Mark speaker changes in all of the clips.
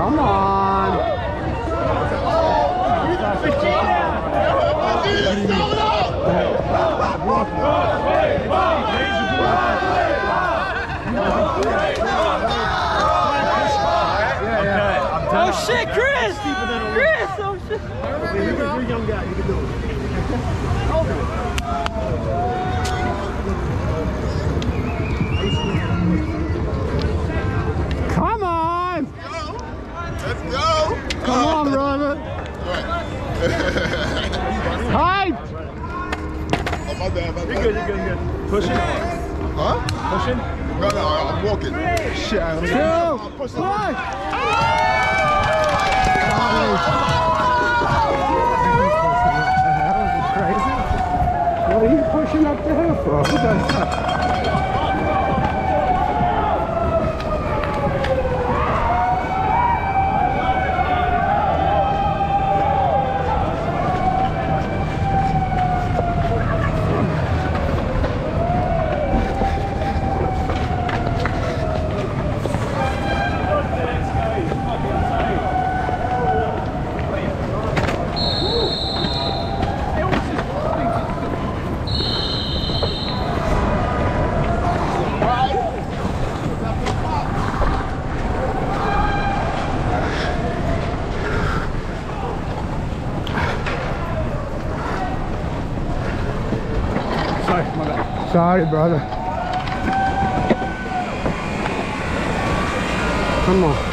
Speaker 1: Come on.
Speaker 2: Oh shit, Chris! Chris! Oh shit!
Speaker 3: You're a young guy, you can do it.
Speaker 1: Come on!
Speaker 4: Let's go!
Speaker 1: Come on, brother! Hype!
Speaker 4: Oh, my bad, my bad.
Speaker 3: You're good. Push it.
Speaker 4: Huh?
Speaker 3: Push it.
Speaker 4: No, I'm walking.
Speaker 3: Shit, I'm
Speaker 1: Two, one! That was crazy. What are you pushing up the hill for? Who does that? Sorry, brother. Come on.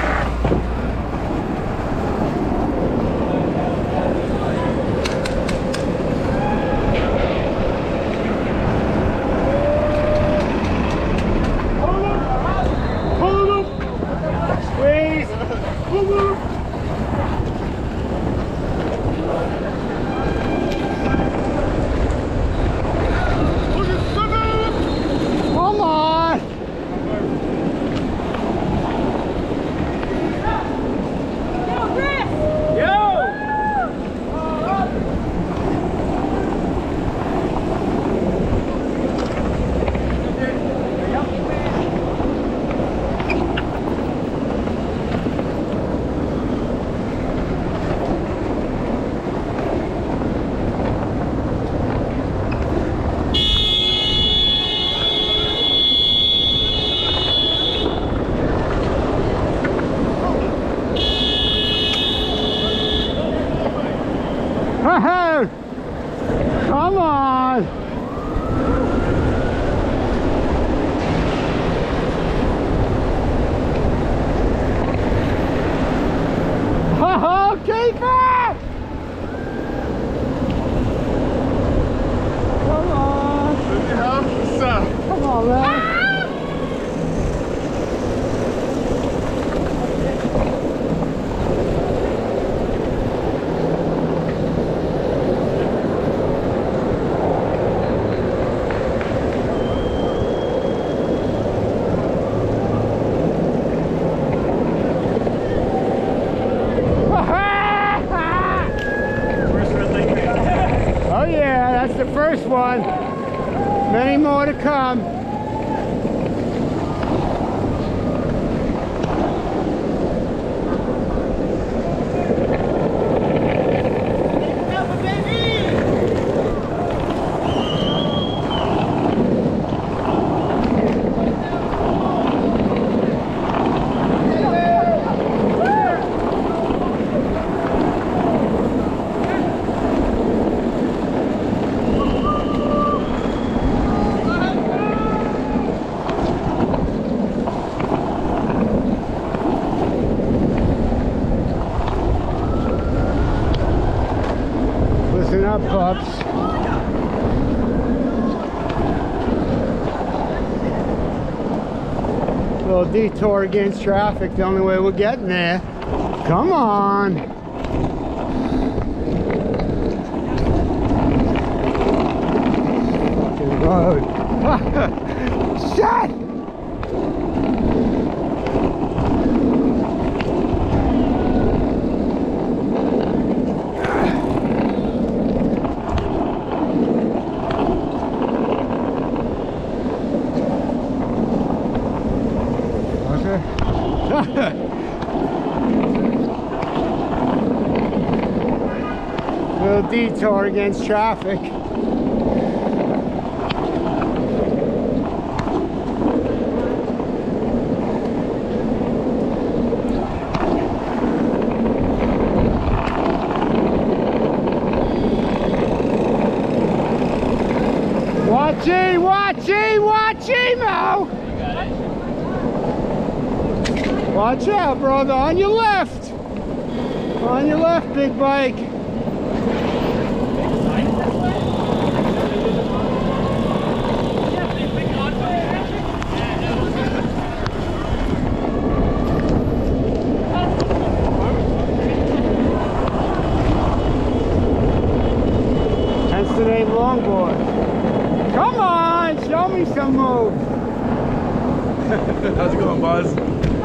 Speaker 1: Come on! Oh, keep it! Come on!
Speaker 4: What's up?
Speaker 1: Come on, man! The first one, many more to come. Listen up, pups. Little detour against traffic, the only way we're getting there. Come on. Fucking road. Shit! Little detour against traffic. Watchy, watchy, watchy, Mo! Watch out, brother, on your left! On your left, big bike. Hence the name Longboard. Come on, show me some moves.
Speaker 3: How's it going, Buzz?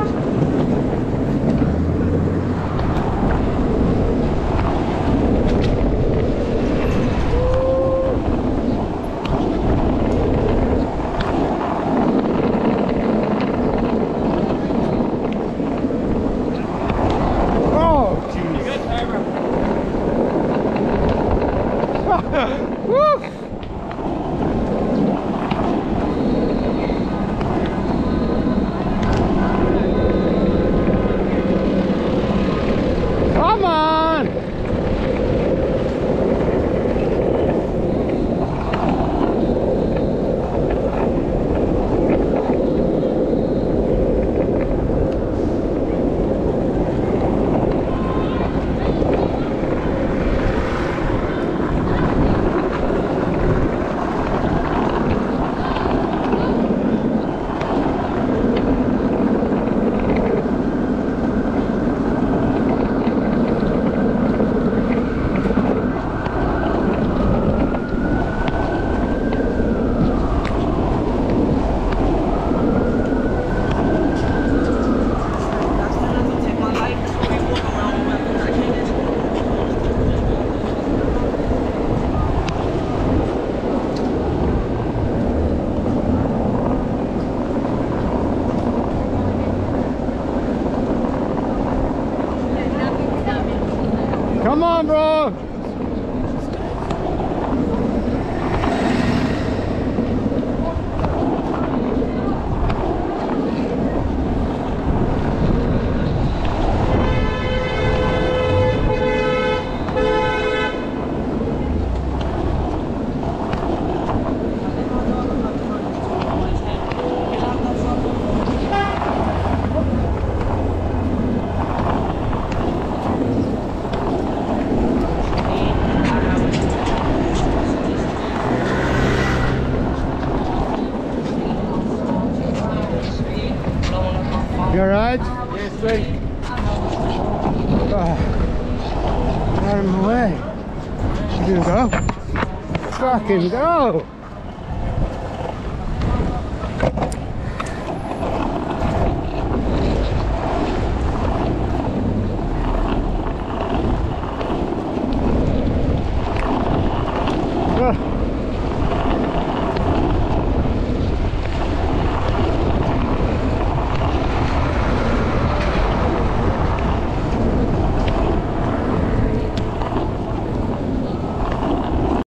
Speaker 1: Oh, jeez. Woo! Come on! Come on, bro! You alright?
Speaker 3: Yes, sir.
Speaker 1: Out of my way. You gonna go? Fucking go!